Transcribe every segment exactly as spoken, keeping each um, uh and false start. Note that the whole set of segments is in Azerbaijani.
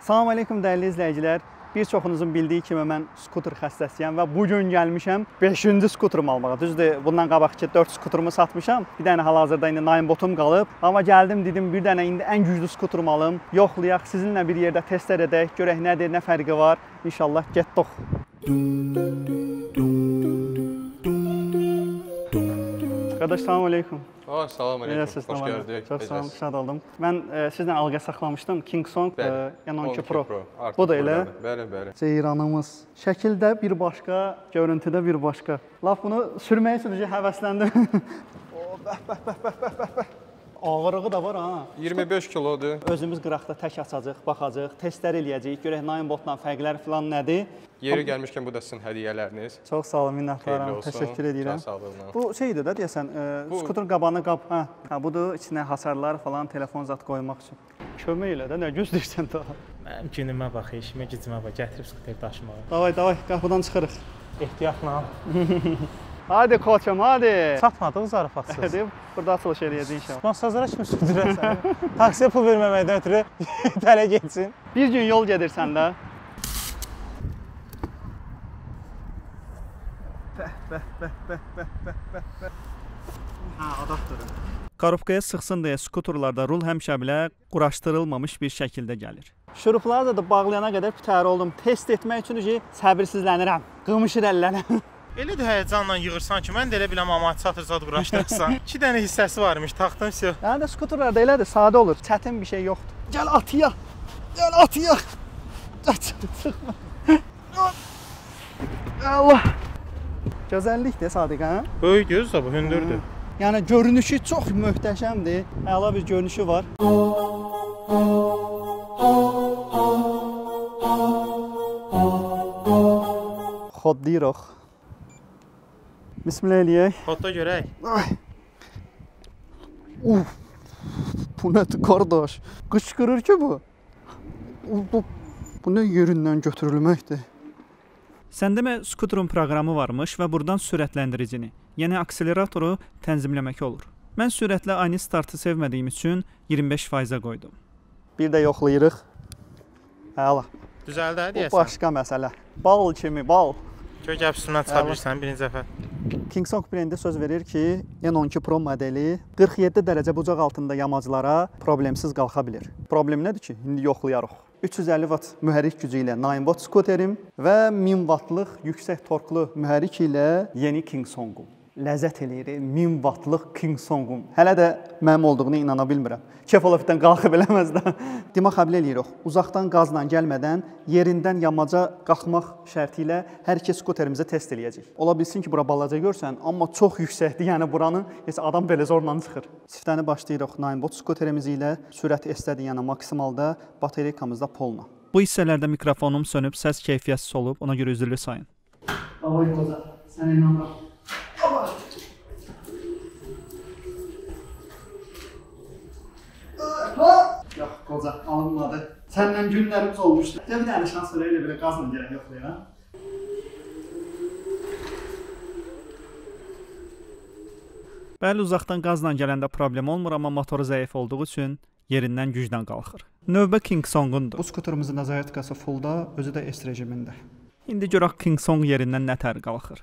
Salam aleyküm dəyərli izləyicilər. Bir çoxunuzun bildiyi kimi mən skuter xəstəsiyəm və bu gün gəlmişəm beşinci skuterumu almağa. Düzdür, bundan qabaqki dörd skuterumu satmışam. Bir dənə hal-hazırda indi Ninebotum qalıb. Amma gəldim dedim bir dənə indi ən güclü skuterumu alım. Yoxlayaq, sizinlə bir yerdə testlər edək, görək nədir, nə fərqi var. İnşallah getdik. Qardaş, salam aleyküm. Oh, salam aleyküm, xoş gördük. Çox sağ olun, şad oldum. Mən e, sizdən alqa saxlamışdım, Kingsong e, yəni on iki Pro. Bu da elə. Bəli, bəli. Ceyranımız. Şəkildə bir başqa, görüntüdə bir başqa. Laf bunu sürməyə sürücü həvəsləndim. Oh, bəh, bəh, bəh, bəh, bəh, bəh, bəh. Ağırlığı da var ha. iyirmi beş kilodur. Özümüz qıraqda tək açacaq, baxacaq, testlər eləyəcəyik, görək Ninebotla fərqləri falan nədir. Yeri gəlmişkən bu da sizin hədiyyələriniz. Çox sağ olun, minnətdaram, təşəkkür edirəm. Bu şeydir də deyəsən, e, bu... skuter qabanı qab, hə, hə, budur, içinə hasarlar falan, telefon zat qoymaq üçün. Kömək elə də, nə gözləyirsən daha? Mənim günümə bax, işimə gücümə bax, gətirib skuter daşımağa. Davay, davay, qapıdan çıxırıq. Ehtiyatla. Hadi koçum, hadi. Satmadıq zarafatsız. Hadi, burada açılış eləyəcək inşallah. Masajlara kimi sürdürəsən? Taksiyə pul verməməkdən ötürü tələ geçsin. Bir gün yol gedirsən də. Bəh, bəh, bəh, bəh, bəh, bəh, bəh, bəh. Hə, adaptörüm. Korobkaya sıxsın deyə skuterlarda rul həmişə belə quraşdırılmamış bir şəkildə gəlir. Şurupları da bağlayana qədər bitəri oldum. Test etmək üçün ki, səbirsizlənirəm. Qımışır əllərəm. Elə də həyəcanla yığırsan ki, mən də elə biləm amma çatır zad quraşdırırsan. İki dənə hissəsi varmış, taxdım все. Yəni də skuterlarda elədir, sadə olur. Çətin bir şey yoxdur. Gəl atıya. Gəl atıya. Çıxma. Allah. Gözəllikdir Sadiq, hə? Böyük göz də bu, hündürdür. Yəni görünüşü çox möhtəşəmdir. Əla bir görünüşü var. Xoddirox. Bismillah eləyək. Xodda görək. Ay. Uf. Bu nədir qardaş? Qışqırır ki bu. Bu, bu nə yerindən götürülməkdir? Sən demə skuterun proqramı varmış və buradan sürətləndiricini, yəni akseleratoru tənzimləmək olur. Mən sürətlə ani startı sevmədiyim üçün iyirmi beş faizə qoydum. Bir də yoxlayırıq. Əla. Düzəldə deyəsən. Bu başqa məsələ. Bal kimi, bal. Kökəb üstündən çıxa bilirsən birinci dəfə. Kingsong brendi söz verir ki, N on iki Pro modeli qırx yeddi dərəcə bucaq altında yamaclara problemsiz qalxa bilir. Problem nədir ki? İndi yoxlayarıq. üç yüz əlli watt mühərrik gücü ilə Ninebot skuterim və min wattlıq yüksək torklu mühərrik ilə yeni Kingsongum. Ləzzət eləyir, min wattlıq Kingsongum. Hələ də mənim olduğunu inana bilmirəm. Kefalofitdən qalxıb eləməz də. Demək qəbul eləyirik. Uzaqdan qazla gəlmədən yerindən yamaca qalxmaq şərti ilə hər iki skuterimizi test eləyəcək. Ola bilsin ki, bura balaca görsən, amma çox yüksəkdir. Yəni buranın heç adam belə zorla çıxır. Siftəni başlayırıq Ninebot skuterimiz ilə. Sürət estədi, yəni maksimalda, bateriyamızda polna. Bu hissələrdə mikrofonum sönüb, səs keyfiyyətsiz olub, ona görə üzrlü sayın. Davay qoca, sənə inanıram. Yox, qoca, alınmadı. Səndən günlərimiz olmuşdu. Bir dənə şans verə elə belə qazla gələk yoxlayaq. Bəli, uzaqdan qazla gələndə problem olmur, amma motoru zəif olduğu üçün yerindən güclə qalxır. Növbə Kingsongundur. Bu skuterumuzun zayatkası fullda, özü də S rejimində. İndi görək Kingsong yerindən nətər qalxır.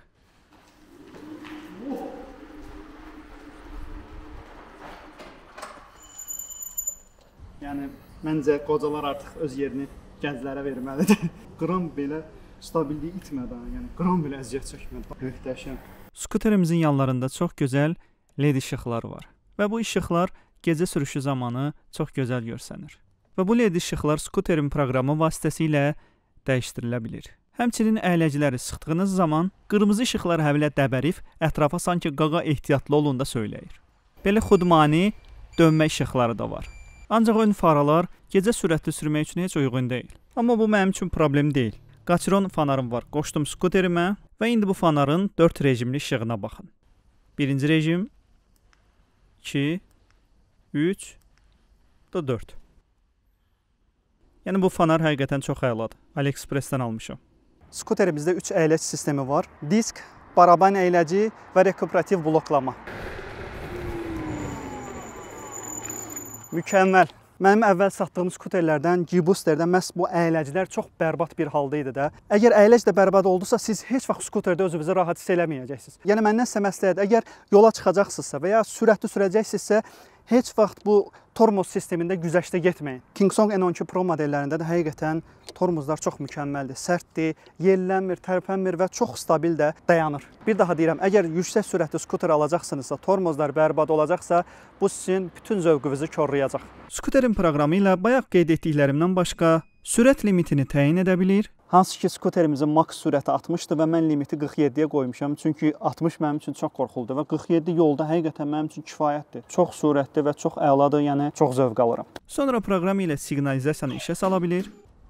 Yəni, məncə qocalar artıq öz yerini gənclərə verməlidir. Qram belə stabilliyi itmədən, yəni qram belə əziyyət çəkmədən. Möhtəşəm. Skuterimizin yanlarında çox gözəl L E D işıqlar var. Və bu işıqlar gecə sürüşü zamanı çox gözəl görsənir. Və bu L E D işıqlar skuterin proqramı vasitəsilə dəyişdirilə bilir. Həmçinin əyləcələri sıxdığınız zaman qırmızı işıqlar həvilə dəbərif, ətrafa sanki qaqa ehtiyatlı olun da söyləyir. Belə xudmani dönmə işıqları da var. Ancaq ön faralar gecə sürətli sürmək üçün heç uyğun deyil. Amma bu mənim üçün problem deyil. Qaçron fanarım var. Qoşdum skuterimə və indi bu fanarın dörd rejimli işığına baxın. Birinci rejim, iki, üç, da dörd. Yəni bu fanar həqiqətən çox əladır. AliExpressdən almışam. Skuterimizdə üç əyləc sistemi var. Disk, baraban əyləci və rekuperativ bloklama. Mükəmməl. Mənim əvvəl satdığım skuterlərdən, G-Boosterdən məhz bu əyləclər çox bərbad bir halda idi də. Əgər əyləc də bərbad oldusa, siz heç vaxt skuterdə özünüzü rahat hiss eləməyəcəksiniz. Yəni məndən sizə məsləhət, əgər yola çıxacaqsınızsa və ya sürətli sürəcəksinizsə, heç vaxt bu tormoz sistemində güzəştə getməyin. Kingsong N on iki Pro modellərində də həqiqətən tormozlar çox mükəmməldir, sərtdir, yellənmir, tərpənmir və çox stabil də dayanır. Bir daha deyirəm, əgər yüksək sürətli skuter alacaqsınızsa, tormozlar bərbad olacaqsa, bu sizin bütün zövqünüzü korlayacaq. Skuterin proqramı ilə bayaq qeyd etdiklərimdən başqa sürət limitini təyin edə bilir. Hansı ki, skuterimizin maks sürəti altmışdır və mən limiti qırx yeddiyə qoymuşam. Çünki altmış mənim üçün çox qorxuludur və qırx yeddi yolda həqiqətən mənim üçün kifayətdir. Çox sürətli və çox əladır, yəni çox zövq alıram. Sonra proqram ilə siqnalizasiyanı işə sala bilir.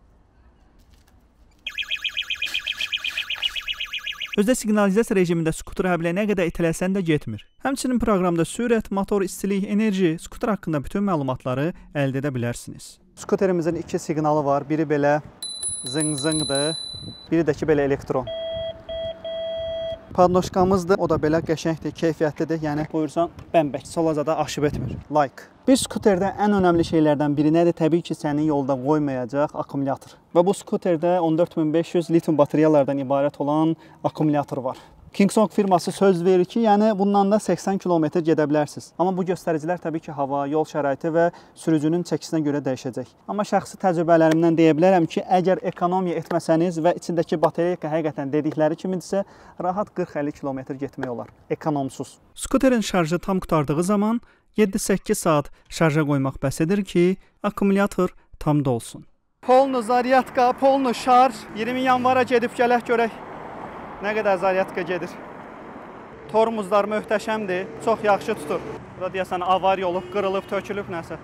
Özdə siqnalizasiya rejimində skuter həblə nə qədər itələsən də getmir. Həmçinin proqramda sürət, motor, istilik, enerji, skuter haqqında bütün məlumatları əldə edə bilərsiniz. Skuterimizin iki siqnalı var. Biri belə zıng-zıngdır, biri də ki belə elektron. Padnoşkamızdır, o da belə qəşəngdir, keyfiyyətlidir. Yəni buyursan bəmbək, solacada aşıb etmir. Like. Bir skuterdə ən önəmli şeylərdən biri nədir? Təbii ki, səni yolda qoymayacaq akkumulyator. Və bu skuterdə on dörd min beş yüz lityum batareyalardan ibarət olan akkumulyator var. Kingsong firması söz verir ki, yəni bundan da səksən kilometr gedə bilərsiniz. Amma bu göstəricilər təbii ki, hava, yol şəraiti və sürücünün çəkisinə görə dəyişəcək. Amma şəxsi təcrübələrimdən deyə bilərəm ki, əgər ekonomiya etməsəniz və içindəki batareyka həqiqətən dedikləri kimidirsə, rahat qırx əlli kilometr getmək olar, ekonomsuz. Skuterin şarjı tam qurtardığı zaman yeddi səkkiz saat şarja qoymaq bəs edir ki, akkumulyator tam dolsun. Polnu zaryatka, polnu şarj. iyirmi yanvara gedib gələk görək. Nə qədər zaryatka gedir. Tormozlar möhtəşəmdir, çox yaxşı tutur. Burada deyəsən avariya olub, qırılıb, tökülüb nəsə.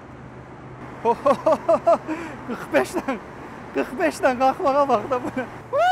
qırx beşdən, qırx beşdən qalxmağa bax da bunu.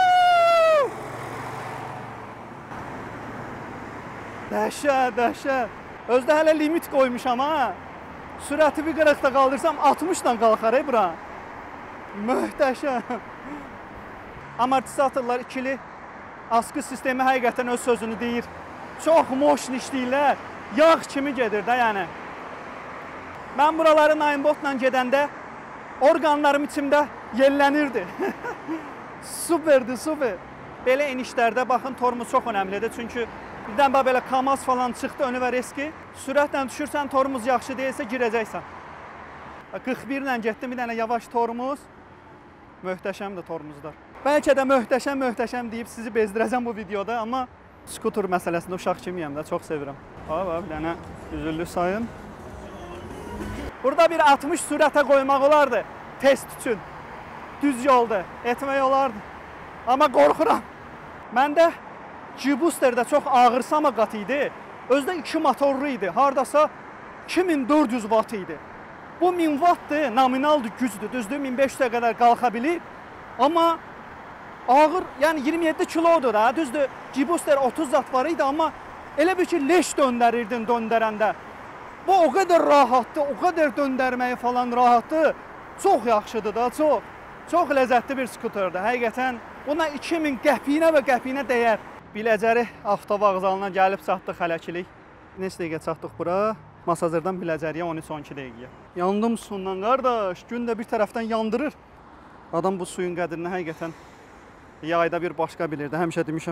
Dəhşət, dəhşət. Özdə hələ limit qoymuşam ha. Sürəti bir qırxda qaldırsam altmışdan qalxar bura. Möhtəşəm. Amortizatorlar ikili. Askı sistemi həqiqətən öz sözünü deyir. Çox moşn işləyirlər. Yağ kimi gedir də yəni. Mən buraları Ninebotla gedəndə orqanlarım içimdə yellənirdi. Superdir, super. Belə enişlərdə baxın, tormuz çox önəmlidir. Çünki birdən bax belə Kamaz falan çıxdı, önü və reski. Sürətlə düşürsən, tormuz yaxşı deyilsə girəcəksən. qırx bir ilə getdim, bir dənə yavaş tormuz. Möhtəşəmdir tormuzlar. Bəlkə də möhtəşəm, möhtəşəm deyib sizi bezdirəcəm bu videoda, amma skuter məsələsində uşaq kimiyəm də, çox sevirəm. Bax, bir dənə üzüllü sayın. Burada bir altmış sürətə qoymaq olardı, test üçün. Düz yolda etmək olardı. Amma qorxuram. Məndə G-Boosterdə çox ağır samagat idi. Özdə iki motorlu idi. Hardasa iki min dörd yüz watt idi. Bu min wattdır, nominaldır, gücdür. Düzdür, min beş yüzə qədər qalxa bilir. Amma ağır, yəni iyirmi yeddi kilodur da, düzdür. G-Booster otuz watt var idi, amma elə bir ki, leş döndərirdin döndərəndə. Bu o qədər rahatdır, o qədər döndərməyi falan rahatdır. Çox yaxşıdır da, çox. Çox ləzzətli bir skuterdir, həqiqətən. Buna iki min qəpiyinə və qəpiyinə dəyər. Biləcəri avtovağzalına gəlib çatdıq hələkilik. Neçə dəqiqə çatdıq bura? Masazırdan Biləcəriyə on üç on iki dəqiqəyə. Yandım sundan qardaş, gün də bir tərəfdən yandırır. Adam bu suyun qədrini həqiqətən yayda bir başqa bilirdi, həmişə demişəm.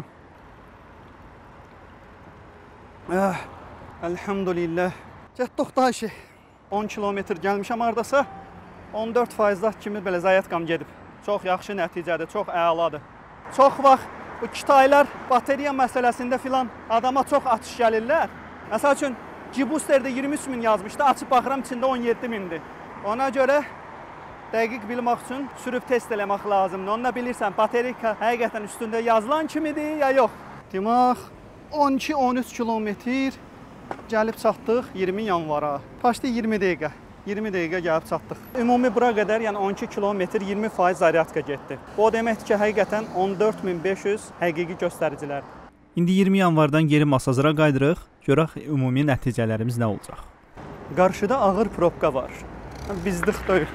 Eh, əlhamdülillah. Getdik da işi. on kilometr gəlmişəm hardasa. on dörd faizat kimi belə zayatkam gedib. Çox yaxşı nəticədir, çox əladır. Çox vaxt bu Kitaylar bateriya məsələsində filan adama çox atış gəlirlər. Məsəl üçün G-Boosterdə iyirmi üç min yazmışdı, açıb baxıram içində on yeddi mindir. Ona görə dəqiq bilmək üçün sürüb test eləmək lazımdır. Onu da bilirsən, baterika həqiqətən üstündə yazılan kimidir ya yox. Demək, on iki on üç kilometr gəlib çatdıq iyirmi yanvara. Paştı iyirmi dəqiqə. iyirmi dəqiqə gəlib çatdıq. Ümumi bura qədər, yəni on iki kilometr iyirmi faiz zaryatka getdi. Bu o deməkdir ki, həqiqətən on dörd min beş yüz həqiqi göstəricilərdir. İndi iyirmi yanvardan geri Masazıra qaydırıq, görək ümumi nəticələrimiz nə olacaq. Qarşıda ağır probka var. Bizlik deyil.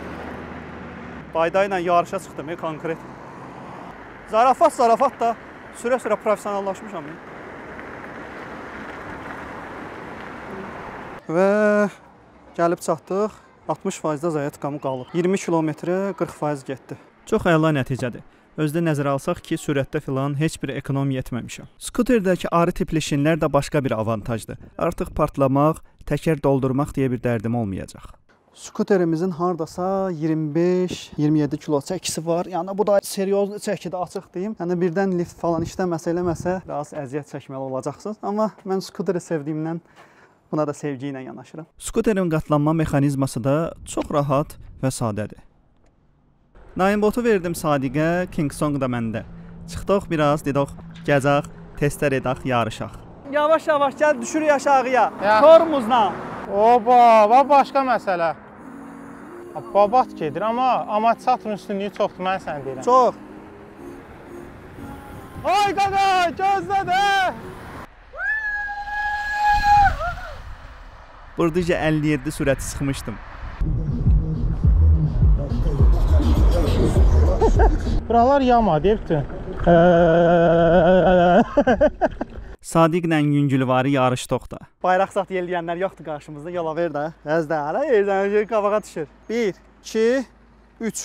Bayda ilə yarışa çıxdım, konkret. Zarafat, zarafat da Sürə-sürə professionallaşmışam. Və gəlib çatdıq. altmış faiz zayatıqamı qalıb. iyirmi kilometrə qırx faiz getdi. Çox əla nəticədir. Özdə nəzərə alsaq ki, sürətdə filan heç bir ekonomiya etməmişəm. Skuterdəki arı tipli şinlər də başqa bir avantajdır. Artıq partlamaq, təkər doldurmaq deyə bir dərdim olmayacaq. Skuterimizin hardasa iyirmi beş iyirmi yeddi kilo çəkisi var. Yəni bu da seryoz çəkidə, açıq deyim. Yəni birdən lift falan işləməsə eləməsə biraz əziyyət çəkməli olacaqsınız. Amma mən skuteri sevdiyimdən buna da sevgi ilə yanaşıram. Skuterin qatlanma mexanizması da çox rahat və sadədir. Naimbotu verdim Sadiqə, Kingsong da məndə. Çıxdıq biraz, dedik, gəzək, testlər edək, yarışaq. Yavaş-yavaş gəl, düşürük aşağıya. Tormuzla. Oba, bax başqa məsələ. Babat gedir, amma amortisatorun üstünlüyü çoxdur, mən sənə deyirəm. Çox. Ay qaqa, gözlə də! Buradaca əlli yeddi sürəti sıxmışdım. Buralar yama, deyibdir. Sadiqlə yüngülvarı yarışdıq da. Bayraq saat yelləyənlər yoxdur qarşımızda, yola ver də. Əz də, hələ yerdən qabağa düşür. bir, iki, üç.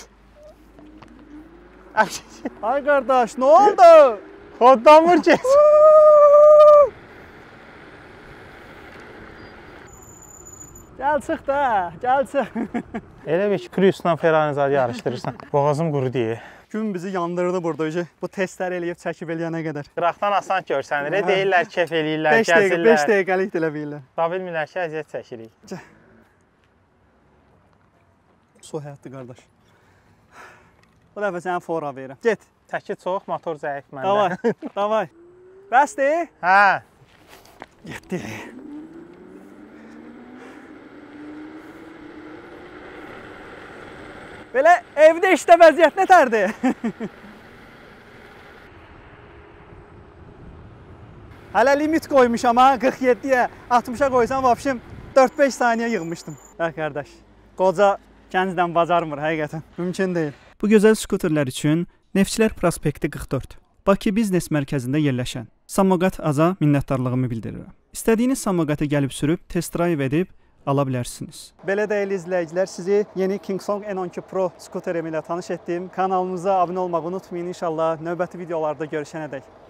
Ay qardaş, nə oldu? Koddan vur kes. Gəl çıx da, gəl çıx. Elə bir ki, Prius'la Ferrari zad yarışdırırsan. Boğazım quru deyil. Gün bizi yandırdı burada. Bu testləri eləyib çəkib eləyənə qədər. Qıraqdan asan görsənir. Deyirlər, kef eləyirlər, gəzirlər. beş dəqiqəlik də elə bilirlər. Da bilmirlər ki, əziyyət çəkirik. Su həyatdır, qardaş. Bu dəfə sənə fora verirəm. Get. Təki çox, motor zəif məndə. Davay, davay. Bəsdir? Hə. Getdi. Belə evdə işdə vəziyyət nətərdir? Hələ limit qoymuşam ha, qırx yeddiyə, altmışa qoysam vapşim dörd beş saniyə yığmışdım. Hə qardaş, qoca gəncdən bacarmır həqiqətən, mümkün deyil. Bu gözəl skuterlər üçün Neftçilər Prospekti qırx dörd, Bakı Biznes Mərkəzində yerləşən Samoqat Aza minnətdarlığımı bildirirəm. İstədiyiniz Samoqatı gəlib sürüb, test drive edib ala bilərsiniz. Belə dəyərli izləyicilər, sizi yeni Kingsong N on iki Pro skuterim ilə tanış etdim. Kanalımıza abunə olmağı unutmayın. İnşallah növbəti videolarda görüşənədək.